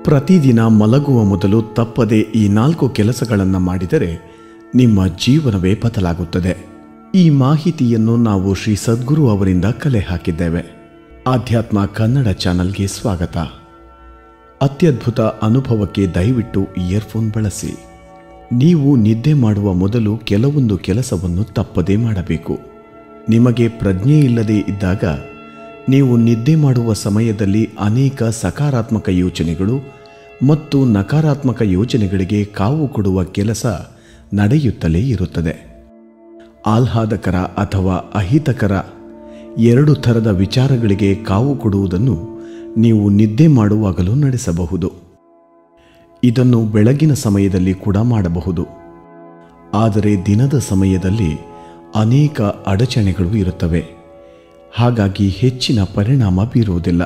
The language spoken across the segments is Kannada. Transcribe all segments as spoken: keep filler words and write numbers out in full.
ಪ್ರತಿದಿನ ಮಲಗುವ ಮೊದಲು ತಪ್ಪದೆ ಈ ನಾಲ್ಕು ಕೆಲಸಗಳನ್ನು ಮಾಡಿದರೆ ನಿಮ್ಮ ಜೀವನವೇ ಬದಲಾಗುತ್ತದೆ. ಈ ಮಾಹಿತಿಯನ್ನು ನಾವು ಶ್ರೀ ಸದ್ಗುರು ಅವರಿಂದ ಕಲೆ ಹಾಕಿದ್ದೇವೆ. ಆಧ್ಯಾತ್ಮ ಕನ್ನಡ ಚಾನಲ್ಗೆ ಸ್ವಾಗತ. ಅತ್ಯದ್ಭುತ ಅನುಭವಕ್ಕೆ ದಯವಿಟ್ಟು ಇಯರ್ಫೋನ್ ಬಳಸಿ. ನೀವು ನಿದ್ದೆ ಮಾಡುವ ಮೊದಲು ಕೆಲವೊಂದು ಕೆಲಸವನ್ನು ತಪ್ಪದೇ ಮಾಡಬೇಕು. ನಿಮಗೆ ಪ್ರಜ್ಞೆ ಇಲ್ಲದೆ ಇದ್ದಾಗ ನೀವು ನಿದ್ದೆ ಮಾಡುವ ಸಮಯದಲ್ಲಿ ಅನೇಕ ಸಕಾರಾತ್ಮಕ ಯೋಚನೆಗಳು ಮತ್ತು ನಕಾರಾತ್ಮಕ ಯೋಚನೆಗಳಿಗೆ ಕಾವು ಕೊಡುವ ಕೆಲಸ ನಡೆಯುತ್ತಲೇ ಇರುತ್ತದೆ. ಆಹ್ಲಾದಕರ ಅಥವಾ ಅಹಿತಕರ ಎರಡು ಥರದ ವಿಚಾರಗಳಿಗೆ ಕಾವು ಕೊಡುವುದನ್ನು ನೀವು ನಿದ್ದೆ ಮಾಡುವಾಗಲೂ ನಡೆಸಬಹುದು. ಇದನ್ನು ಬೆಳಗಿನ ಸಮಯದಲ್ಲಿ ಕೂಡ ಮಾಡಬಹುದು. ಆದರೆ ದಿನದ ಸಮಯದಲ್ಲಿ ಅನೇಕ ಅಡಚಣೆಗಳು ಇರುತ್ತವೆ. ಹಾಗಾಗಿ ಹೆಚ್ಚಿನ ಪರಿಣಾಮ ಬೀರುವುದಿಲ್ಲ.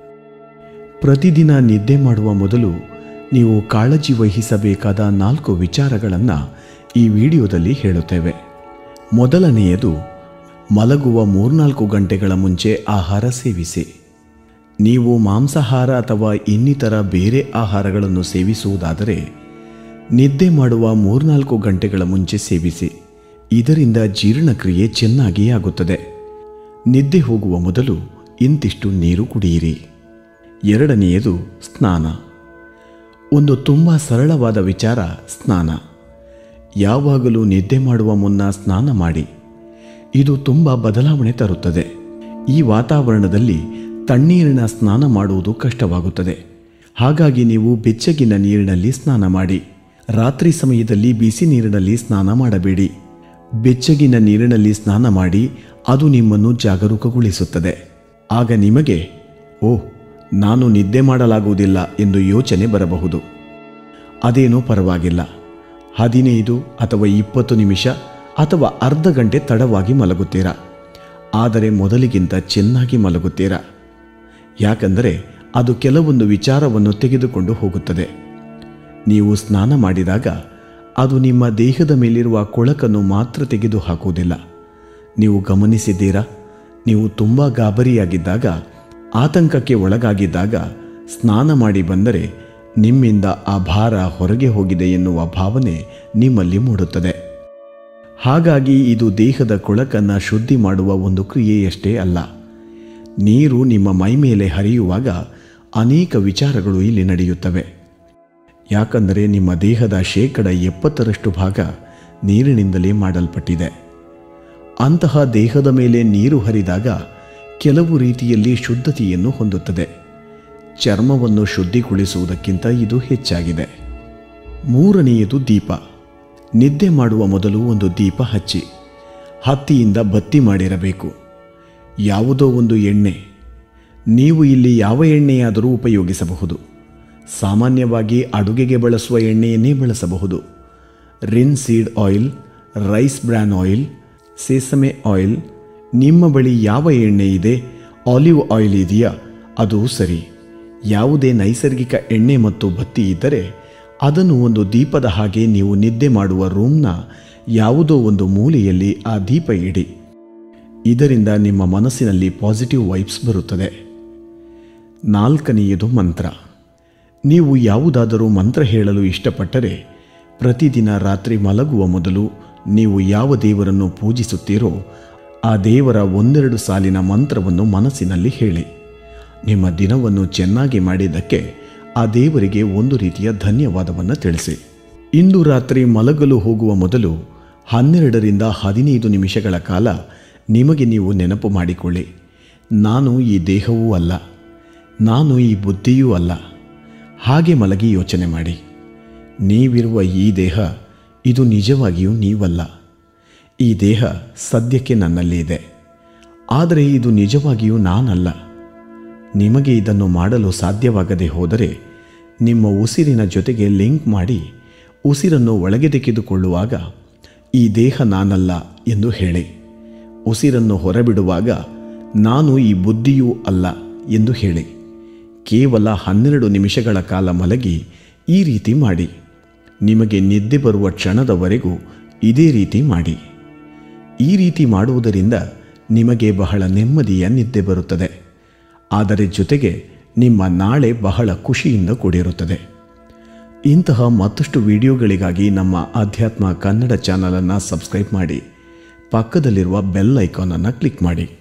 ಪ್ರತಿದಿನ ನಿದ್ದೆ ಮಾಡುವ ಮೊದಲು ನೀವು ಕಾಳಜಿ ವಹಿಸಬೇಕಾದ ನಾಲ್ಕು ವಿಚಾರಗಳನ್ನು ಈ ವಿಡಿಯೋದಲ್ಲಿ ಹೇಳುತ್ತೇವೆ. ಮೊದಲನೆಯದು, ಮಲಗುವ ಮೂರ್ನಾಲ್ಕು ಗಂಟೆಗಳ ಮುಂಚೆ ಆಹಾರ ಸೇವಿಸಿ. ನೀವು ಮಾಂಸಾಹಾರ ಅಥವಾ ಇನ್ನಿತರ ಬೇರೆ ಆಹಾರಗಳನ್ನು ಸೇವಿಸುವುದಾದರೆ ನಿದ್ದೆ ಮಾಡುವ ಮೂರ್ನಾಲ್ಕು ಗಂಟೆಗಳ ಮುಂಚೆ ಸೇವಿಸಿ. ಇದರಿಂದ ಜೀರ್ಣಕ್ರಿಯೆ ಚೆನ್ನಾಗಿ ಆಗುತ್ತದೆ. ನಿದ್ದೆ ಹೋಗುವ ಮೊದಲು ಇಂತಿಷ್ಟು ನೀರು ಕುಡಿಯಿರಿ. ಎರಡನೆಯದು, ಸ್ನಾನ. ಒಂದು ತುಂಬ ಸರಳವಾದ ವಿಚಾರ ಸ್ನಾನ. ಯಾವಾಗಲೂ ನಿದ್ದೆ ಮಾಡುವ ಮುನ್ನ ಸ್ನಾನ ಮಾಡಿ. ಇದು ತುಂಬ ಬದಲಾವಣೆ ತರುತ್ತದೆ. ಈ ವಾತಾವರಣದಲ್ಲಿ ತಣ್ಣೀರಿನ ಸ್ನಾನ ಮಾಡುವುದು ಕಷ್ಟವಾಗುತ್ತದೆ. ಹಾಗಾಗಿ ನೀವು ಬೆಚ್ಚಗಿನ ನೀರಿನಲ್ಲಿ ಸ್ನಾನ ಮಾಡಿ. ರಾತ್ರಿ ಸಮಯದಲ್ಲಿ ಬಿಸಿ ನೀರಿನಲ್ಲಿ ಸ್ನಾನ ಮಾಡಬೇಡಿ. ಬೆಚ್ಚಗಿನ ನೀರಿನಲ್ಲಿ ಸ್ನಾನ ಮಾಡಿ. ಅದು ನಿಮ್ಮನ್ನು ಜಾಗರೂಕಗೊಳಿಸುತ್ತದೆ. ಆಗ ನಿಮಗೆ ಓ ನಾನು ನಿದ್ದೆ ಮಾಡಲಾಗುವುದಿಲ್ಲ ಎಂದು ಯೋಚನೆ ಬರಬಹುದು. ಅದೇನೂ ಪರವಾಗಿಲ್ಲ. ಹದಿನೈದು ಅಥವಾ ಇಪ್ಪತ್ತು ನಿಮಿಷ ಅಥವಾ ಅರ್ಧ ಗಂಟೆ ತಡವಾಗಿ ಮಲಗುತ್ತೀರಾ. ಆದರೆ ಮೊದಲಿಗಿಂತ ಚೆನ್ನಾಗಿ ಮಲಗುತ್ತೀರಾ. ಯಾಕಂದರೆ ಅದು ಕೆಲವೊಂದು ವಿಚಾರವನ್ನು ತೆಗೆದುಕೊಂಡು ಹೋಗುತ್ತದೆ. ನೀವು ಸ್ನಾನ ಮಾಡಿದಾಗ ಅದು ನಿಮ್ಮ ದೇಹದ ಮೇಲಿರುವ ಕೊಳಕನ್ನು ಮಾತ್ರ ತೆಗೆದು ಹಾಕುವುದಿಲ್ಲ. ನೀವು ಗಮನಿಸಿದ್ದೀರಾ? ನೀವು ತುಂಬ ಗಾಬರಿಯಾಗಿದ್ದಾಗ, ಆತಂಕಕ್ಕೆ ಒಳಗಾಗಿದ್ದಾಗ ಸ್ನಾನ ಮಾಡಿ ಬಂದರೆ ನಿಮ್ಮಿಂದ ಆ ಭಾರ ಹೊರಗೆ ಹೋಗಿದೆ ಎನ್ನುವ ಭಾವನೆ ನಿಮ್ಮಲ್ಲಿ ಮೂಡುತ್ತದೆ. ಹಾಗಾಗಿ ಇದು ದೇಹದ ಕೊಳಕನ್ನು ಶುದ್ಧಿ ಮಾಡುವ ಒಂದು ಕ್ರಿಯೆಯಷ್ಟೇ ಅಲ್ಲ. ನೀರು ನಿಮ್ಮ ಮೈ ಮೇಲೆ ಹರಿಯುವಾಗ ಅನೇಕ ವಿಚಾರಗಳು ಇಲ್ಲಿ ನಡೆಯುತ್ತವೆ. ಯಾಕಂದರೆ ನಿಮ್ಮ ದೇಹದ ಶೇಕಡ ಎಪ್ಪತ್ತರಷ್ಟು ಭಾಗ ನೀರಿನಿಂದಲೇ ಮಾಡಲ್ಪಟ್ಟಿದೆ. ಅಂತಹ ದೇಹದ ಮೇಲೆ ನೀರು ಹರಿದಾಗ ಕೆಲವು ರೀತಿಯಲ್ಲಿ ಶುದ್ಧತೆಯನ್ನು ಹೊಂದುತ್ತದೆ. ಚರ್ಮವನ್ನು ಶುದ್ಧಿಗೊಳಿಸುವುದಕ್ಕಿಂತ ಇದು ಹೆಚ್ಚಾಗಿದೆ. ಮೂರನೆಯದು ದೀಪ. ನಿದ್ದೆ ಮಾಡುವ ಮೊದಲು ಒಂದು ದೀಪ ಹಚ್ಚಿ. ಹತ್ತಿಯಿಂದ ಬತ್ತಿ ಮಾಡಿರಬೇಕು. ಯಾವುದೋ ಒಂದು ಎಣ್ಣೆ. ನೀವು ಇಲ್ಲಿ ಯಾವ ಎಣ್ಣೆಯಾದರೂ ಉಪಯೋಗಿಸಬಹುದು. ಸಾಮಾನ್ಯವಾಗಿ ಅಡುಗೆಗೆ ಬಳಸುವ ಎಣ್ಣೆಯನ್ನೇ ಬಳಸಬಹುದು. ರಿನ್ seed oil, rice bran oil, sesame oil. ನಿಮ್ಮ ಬಳಿ ಯಾವ ಎಣ್ಣೆ ಇದೆ, ಆಲಿವ್ ಆಯಿಲ್ ಇದೆಯಾ, ಅದು ಸರಿ. ಯಾವುದೇ ನೈಸರ್ಗಿಕ ಎಣ್ಣೆ ಮತ್ತು ಬತ್ತಿ ಇದ್ದರೆ ಅದನ್ನು ಒಂದು ದೀಪದ ಹಾಗೆ ನೀವು ನಿದ್ದೆ ಮಾಡುವ ರೂಮ್ನ ಯಾವುದೋ ಒಂದು ಮೂಲೆಯಲ್ಲಿ ಆ ದೀಪ ಇಡಿ. ಇದರಿಂದ ನಿಮ್ಮ ಮನಸ್ಸಿನಲ್ಲಿ ಪಾಸಿಟಿವ್ ವೈಬ್ಸ್ ಬರುತ್ತದೆ. ನಾಲ್ಕನೆಯದು ಮಂತ್ರ. ನೀವು ಯಾವುದಾದರೂ ಮಂತ್ರ ಹೇಳಲು ಇಷ್ಟಪಟ್ಟರೆ ಪ್ರತಿದಿನ ರಾತ್ರಿ ಮಲಗುವ ಮೊದಲು ನೀವು ಯಾವ ದೇವರನ್ನು ಪೂಜಿಸುತ್ತೀರೋ ಆ ದೇವರ ಒಂದೆರಡು ಸಾಲಿನ ಮಂತ್ರವನ್ನು ಮನಸ್ಸಿನಲ್ಲಿ ಹೇಳಿ. ನಿಮ್ಮ ದಿನವನ್ನು ಚೆನ್ನಾಗಿ ಮಾಡಿದ್ದಕ್ಕೆ ಆ ದೇವರಿಗೆ ಒಂದು ರೀತಿಯ ಧನ್ಯವಾದವನ್ನು ತಿಳಿಸಿ. ಇಂದು ರಾತ್ರಿ ಮಲಗಲು ಹೋಗುವ ಮೊದಲು ಹನ್ನೆರಡರಿಂದ ಹದಿನೈದು ನಿಮಿಷಗಳ ಕಾಲ ನಿಮಗೆ ನೀವು ನೆನಪು ಮಾಡಿಕೊಳ್ಳಿ, ನಾನು ಈ ದೇಹವೂ ಅಲ್ಲ, ನಾನು ಈ ಬುದ್ಧಿಯೂ ಅಲ್ಲ. ಹಾಗೆ ಮಲಗಿ ಯೋಚನೆ ಮಾಡಿ, ನೀವಿರುವ ಈ ದೇಹ ಇದು ನಿಜವಾಗಿಯೂ ನೀವಲ್ಲ. ಈ ದೇಹ ಸದ್ಯಕ್ಕೆ ನನ್ನಲ್ಲಿ ಇದೆ, ಆದರೆ ಇದು ನಿಜವಾಗಿಯೂ ನಾನಲ್ಲ. ನಿಮಗೆ ಇದನ್ನು ಮಾಡಲು ಸಾಧ್ಯವಾಗದೆ ಹೋದರೆ ನಿಮ್ಮ ಉಸಿರಿನ ಜೊತೆಗೆ ಲಿಂಕ್ ಮಾಡಿ ಉಸಿರನ್ನು ಒಳಗೆ ತೆಗೆದುಕೊಳ್ಳುವಾಗ ಈ ದೇಹ ನಾನಲ್ಲ ಎಂದು ಹೇಳಿ. ಉಸಿರನ್ನು ಹೊರಬಿಡುವಾಗ ನಾನು ಈ ಬುದ್ಧಿಯೂ ಅಲ್ಲ ಎಂದು ಹೇಳಿ. ಕೇವಲ ಹನ್ನೆರಡು ನಿಮಿಷಗಳ ಕಾಲ ಮಲಗಿ ಈ ರೀತಿ ಮಾಡಿ. ನಿಮಗೆ ನಿದ್ದೆ ಬರುವ ಕ್ಷಣದವರೆಗೂ ಇದೇ ರೀತಿ ಮಾಡಿ. ಈ ರೀತಿ ಮಾಡುವುದರಿಂದ ನಿಮಗೆ ಬಹಳ ನೆಮ್ಮದಿಯ ನಿದ್ದೆ ಬರುತ್ತದೆ. ಆದರೆ ಜೊತೆಗೆ ನಿಮ್ಮ ನಾಳೆ ಬಹಳ ಖುಷಿಯಿಂದ ಕೂಡಿರುತ್ತದೆ. ಇಂತಹ ಮತ್ತಷ್ಟು ವಿಡಿಯೋಗಳಿಗಾಗಿ ನಮ್ಮ ಅಧ್ಯಾತ್ಮ ಕನ್ನಡ ಚಾನಲನ್ನು ಸಬ್ಸ್ಕ್ರೈಬ್ ಮಾಡಿ, ಪಕ್ಕದಲ್ಲಿರುವ ಬೆಲ್ ಐಕಾನನ್ನು ಕ್ಲಿಕ್ ಮಾಡಿ.